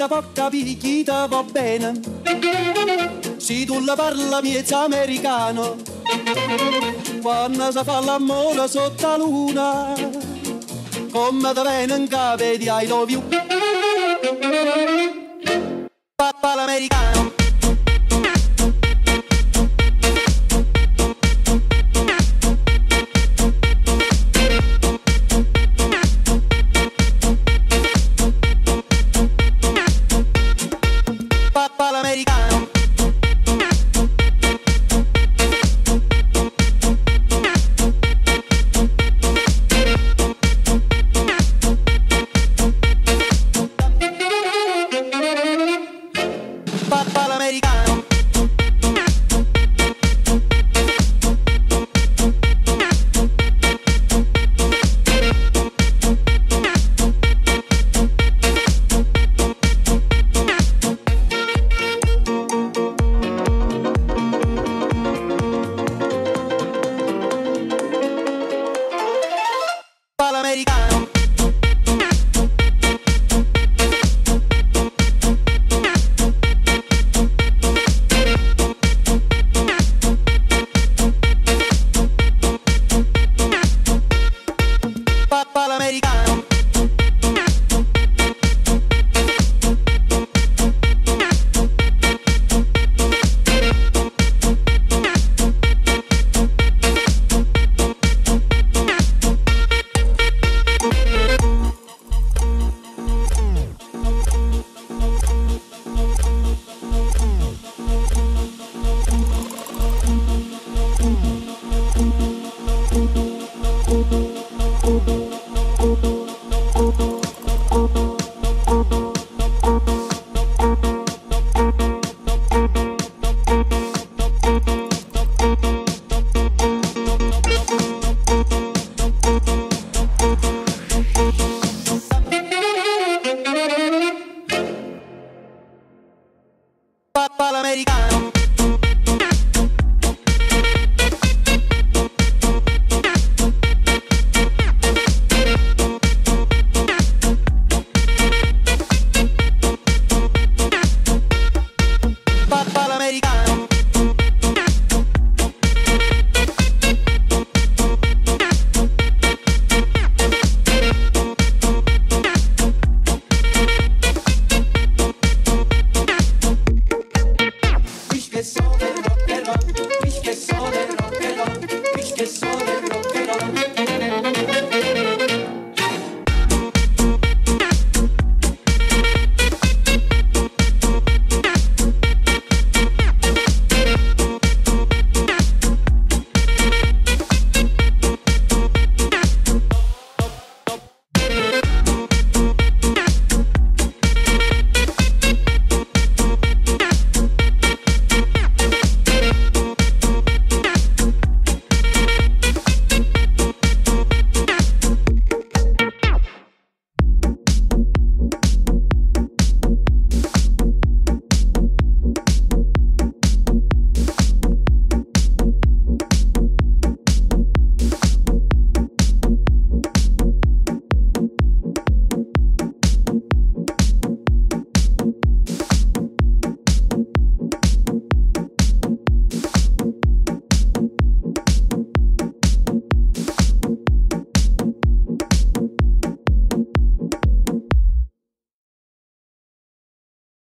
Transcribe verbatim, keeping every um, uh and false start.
può capire chi ti va bene. Se tu la parla miezza americano, quando si fa l'amore sotto la luna, come ti viene in capo di I love you. Papà l'americano. Papà l'americano. Papà l'americano. Papà l'americano. Papà l'americano. Papà l'americano. Papà l'americano. Ich che so del rock and roll, ich che so del rock and roll, ich che so del